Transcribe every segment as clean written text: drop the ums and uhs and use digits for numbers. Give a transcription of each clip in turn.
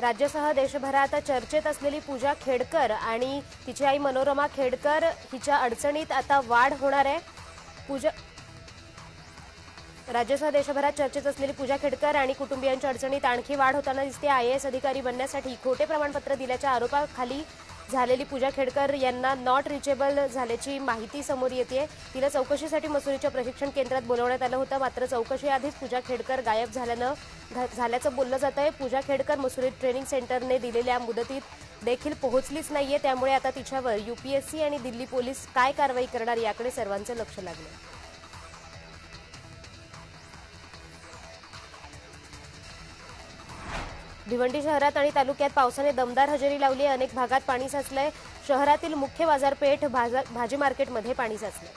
राज्यासह देशभरात चर्चेत असलेली पूजा खेडकर आणि तिची आई मनोरमा खेडकर हिच्या अडचणीत आता वाढ होणार आहे। राज्यासह देशभरात चर्चेत असलेली पूजा खेडकर आणि कुटुंबियांच्या अडचणीत आणखी वाढ होताना दिसते। IAS अधिकारी बनण्यासाठी खोटे प्रमाणपत्र दिल्याच्या आरोपाखाली झालेली पूजा खेडकर यांना नॉट रिचेबल झाल्याची माहिती समोर येते। तिला चौकशीसाठी मसुरीच्या प्रशिक्षण केंद्रात बोलवण्यात आलं होतं, मात्र चौकशीआधीच पूजा खेडकर गायब झाल्याचं बोललं जातंय। पूजा खेडकर मसुरीत ट्रेनिंग सेंटरने दिलेल्या मुदतीत देखील पोहोचलीच नाहीये, त्यामुळे आता तिच्यावर UPSC आणि दिल्ली पोलीस काय कारवाई करणार याकडे सर्वांचं लक्ष लागलं। भिवंडी शहरात आणि तालुक्यात पावसाने दमदार हजेरी लावली आहे। अनेक भागात पाणी साचलंय। शहरातील मुख्य बाजारपेठ भाजी मार्केटमध्ये पाणी साचलंय।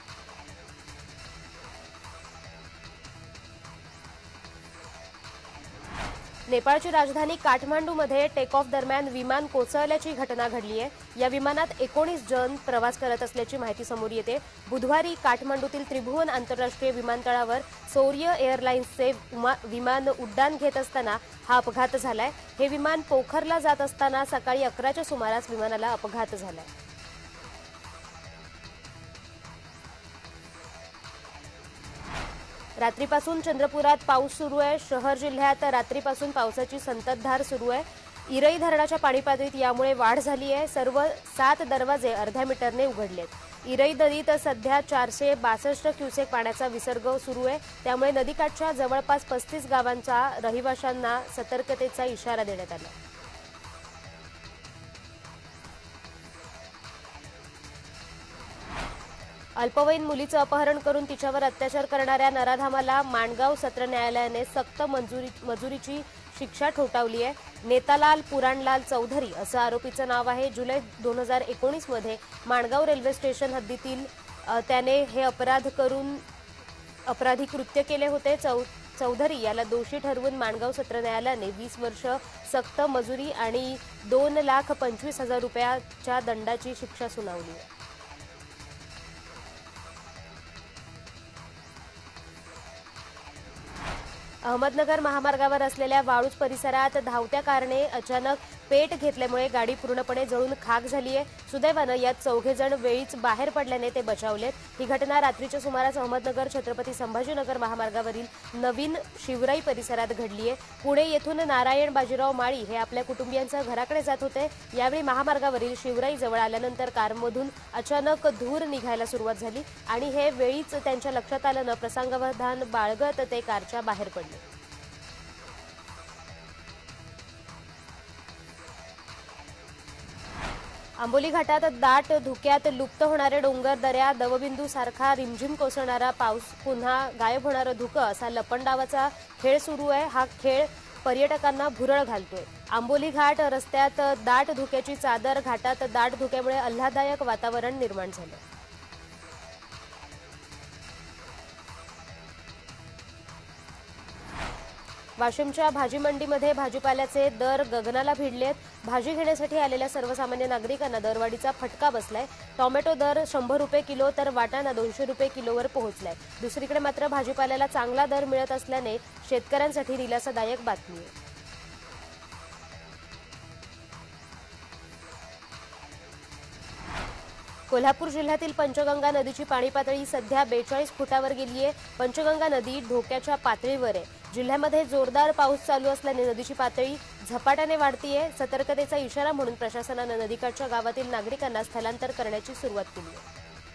नेपाळची राजधानी काठमांडूमध्ये टेक ऑफ दरम्यान विमान कोसळल्याची घटना घडली आहे। या विमानात 19 जण प्रवास करत असल्याची माहिती समोर येते। बुधवारी काठमांडूतील त्रिभुवन आंतरराष्ट्रीय विमानतळावर सौर्य एअरलाइन्सचे विमान उड्डाण घेत असताना हा अपघात झालाय। हे विमान पोखरला जात असताना सकाळी 11च्या सुमारास विमानाला अपघात झालाय। रात्रीपासून चंद्रपुरात पाऊस सुरू आहे। शहर जिल्ह्यात रात्रीपासून पावसाची संततधार सुरू आहे। इरई धरणाच्या पाणीपातळीत यामुळे वाढ झाली आहे। सर्व 7 दरवाजे अर्ध्या मीटरने उघडलेत। इरई नदीत सध्या 462 क्युसेक पाण्याचा विसर्ग सुरू आहे, त्यामुळे नदीकाठच्या जवळपास 35 गावांच्या रहिवाशांना सतर्कतेचा इशारा देण्यात आला। अल्पवयीन मुलीचं अपहरण करून तिच्यावर अत्याचार करणाऱ्या नराधामाला माणगाव सत्र न्यायालयाने सक्त मजुरीची शिक्षा ठोठावली आहे। नेतालाल पुराणलाल चौधरी असं आरोपीचं नाव आहे। जुलै 2019 मध्ये माणगाव रेल्वे स्टेशन हद्दीतील त्याने हे अपराधी कृत्य केले होते। चौधरी याला दोषी ठरवून माणगाव सत्र न्यायालयाने 20 वर्ष सक्त मजुरी आणि 2,25,000 रुपयाच्या दंडाची शिक्षा सुनावली आहे। अहमदनगर महामार्गावर असलेल्या वाळूज परिसरात धावत्या कारने अचानक पेट घेतल्यामुळे गाडी पूर्णपणे जळून खाक झाली आहे। सुदैवानं यात 4 जण वेळीच बाहेर पडल्याने ते बचावलेत। ही घटना रात्रीच्या सुमारास अहमदनगर छत्रपती संभाजीनगर महामार्गावरील नवीन शिवराई परिसरात घडली आहे। पुणे येथून नारायण बाजीराव माळी हे आपल्या कुटुंबियांसह घराकडे जात होते। यावेळी महामार्गावरील शिवराई जवळ आल्यानंतर कारमधून अचानक धूर निघायला सुरुवात झाली आणि हे वेळीच त्यांच्या लक्षात आलं न प्रसंगावधान बाळगत ते कारच्या बाहेर पडले। आंबोली घाटात दाट धुक्यात लुप्त होणारे डोंगर दऱ्या, दवबिंदू सारखा रिमझिम कोसळणारा पाऊस, पुन्हा गायब होणारं धुकं असा लपंडावाचा खेळ सुरू आहे। हा खेळ पर्यटकांना भुरळ घालतोय। आंबोली घाट रस्त्यात दाट धुक्याची चादर, घाटात दाट धुक्यामुळे आल्हाददायक वातावरण निर्माण झालं। वाशिमच्या भाजी मंडीमध्ये भाजीपाल्याचे दर गगनाला भिडलेत। भाजी घेण्यासाठी आलेल्या सर्वसामान्य नागरिकांना दरवाढीचा फटका बसलाय। टोमॅटो दर 100 रुपये किलो तर वाटाणा 200 रुपये किलोवर पोहोचलाय। दुसरीकडे मात्र भाजीपाल्याला चांगला दर मिळत असल्याने शेतकऱ्यांसाठी दिलासादायक बातमी आहे। कोल्हापूर जिल्ह्यातील पंचगंगा नदीची पाणी पातळी सध्या 42 फुटावर गेली आहे। पंचगंगा नदी धोक्याच्या पातळीवर आहे। जिल्ह्यामध्ये जोरदार पाऊस चालू असल्याने नदीची पातळी झपाट्याने वाढतीये। सतर्कतेचा इशारा म्हणून प्रशासनाने नदीकाठच्या गावातील नागरिकांना स्थलांतर करण्याची सुरुवात केली आहे।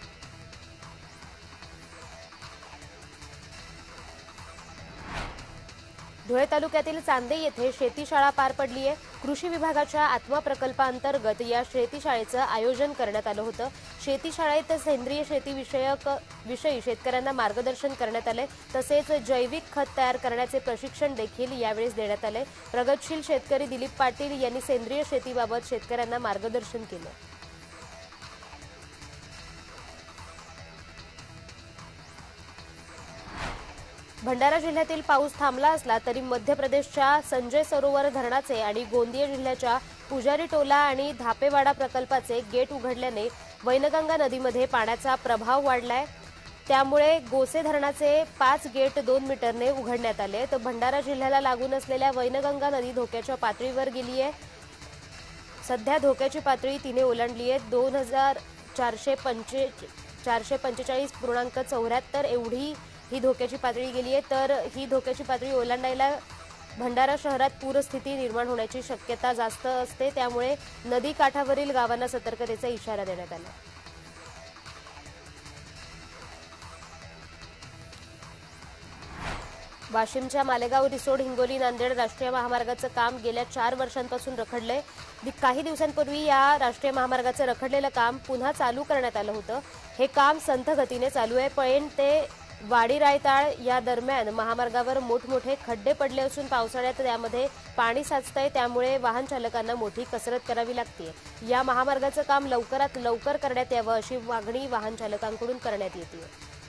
धुळे तालुक्यातील चांदे येथे शेतीशाळा पार पडली आहे। कृषी विभागाच्या आत्मा प्रकल्पाअंतर्गत या शेतीशाळेचं आयोजन करण्यात आलं होतं। शेतीशाळेत सेंद्रिय शेतीविषयी शेतकऱ्यांना मार्गदर्शन करण्यात आले, तसेच जैविक खत तयार करण्याचे प्रशिक्षण देखील यावेळी देण्यात आले। प्रगतशील शेतकरी दिलीप पाटील यांनी सेंद्रिय शेतीबाबत शेतकऱ्यांना मार्गदर्शन केलं। भंडारा जिल्ह्यातील पाऊस थांबला असला तरी मध्य प्रदेशच्या संजय सरोवर धरणाचे आणि गोंदिया जिल्ह्याच्या पुजारी टोला आणि धापेवाडा प्रकल्पाचे गेट उघडल्याने वैनगंगा नदीमध्ये पाण्याचा प्रभाव वाढलाय। त्यामुळे गोसे धरणाचे 5 गेट 2 मीटरने उघडण्यात आले. तर भंडारा जिल्ह्याला लागून असलेल्या वैनगंगा नदी धोक्याच्या पातळीवर गेली आहे. सध्या धोक्याची पातळी तिने ओलांडली आहे. 445.74 एवढी ही धोक्याची पातळी गेली आहे. तर ही धोक्याची पातळी ओलांडायला भंडारा शहरात पूरस्थिती निर्माण होण्याची शक्यता जास्त असते. त्यामुळे नदी काठावरील गावांना सतर्कतेचा इशारा देण्यात आला. वाशिमच्या मालेगाव रिसोड हिंगोली नांदेड राष्ट्रीय महामार्गाचं काम गेल्या 4 वर्षांपासून रखडलंय. काही दिवसांपूर्वी या राष्ट्रीय महामार्गाचं रखडलेलं काम पुन्हा चालू करण्यात आलं होतं. हे काम संथ गतीने चालू आहे. पैण ते वाडी रायताळ या दरम्यान महामार्गावर मोठमोठे खड्डे पडले असून पावसाळ्यात त्यामध्ये पाणी साचतंय. त्यामुळे वाहन चालकांना मोठी कसरत करावी लागते. या महामार्गाचं काम लवकरात लवकर करण्यात यावं अशी मागणी वाहन चालकांकडून करण्यात येते.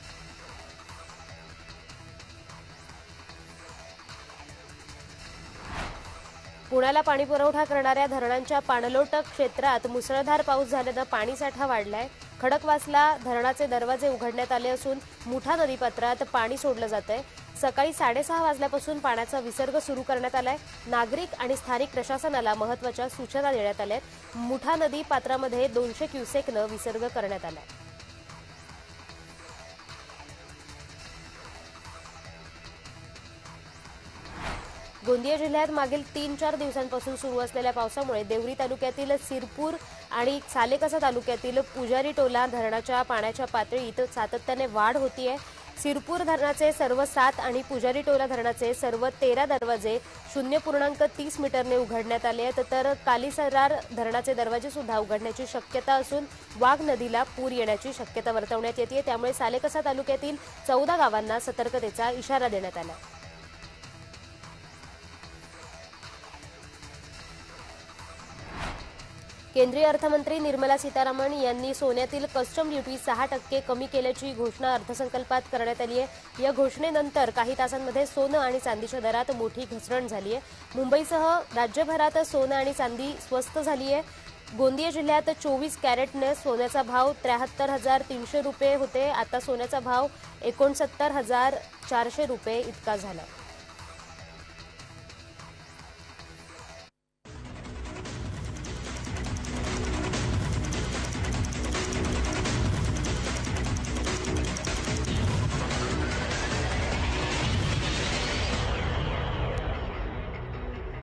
पुण्याला पाणीपुरवठा करणाऱ्या धरणांच्या पाणलोट क्षेत्रात मुसळधार पाऊस झाल्यानं पाणीसाठा वाढलाय. खडकवासला धरणाचे दरवाजे उघडण्यात आले असून मुठा नदीपात्रात पाणी सोडलं जातंय. सकाळी 6:30 वाजल्यापासून पाण्याचा विसर्ग सुरू करण्यात आलाय. नागरिक आणि स्थानिक प्रशासनाला महत्त्वाच्या सूचना देण्यात आल्यात. मुठा नदी पात्रामध्ये 200 क्युसेकनं विसर्ग करण्यात आलाय. गोंदिया जिल्ह्यात मागील 3-4 दिवसांपासून सुरू असलेल्या पावसामुळे देवरी तालुक्यातील सिरपूर आणि सालेकसा तालुक्यातील पुजारी टोला धरणाच्या पाण्याच्या पातळीत सातत्याने वाढ होतीये. सिरपूर धरणाचे सर्व 7 आणि पुजारी टोला धरणाचे सर्व 13 दरवाजे 0.30 मीटरने उघडण्यात आले आहेत. तर कालीसरार धरणाचे दरवाजे सुद्धा उघडण्याची शक्यता असून वाघ नदीला पूर येण्याची शक्यता वर्तवण्यात येते. त्यामुळे सालेकसा तालुक्यातील 14 गावांना सतर्कतेचा इशारा देण्यात आला. केंद्रीय अर्थमंत्री निर्मला सीतारामन यांनी सोन्यातील कस्टम ड्युटी 6% कमी केल्याची घोषणा अर्थसंकल्पात करण्यात आली आहे. या घोषणेनंतर काही तासांमध्ये सोनं आणि चांदीच्या दरात मोठी घसरण झाली आहे. मुंबईसह राज्यभरात सोनं आणि चांदी स्वस्त झाली आहे. गोंदिया जिल्ह्यात 24 कॅरेटने सोन्याचा भाव 73,300 रुपये होते. आता सोन्याचा भाव 69,400 रुपये इतका झाला.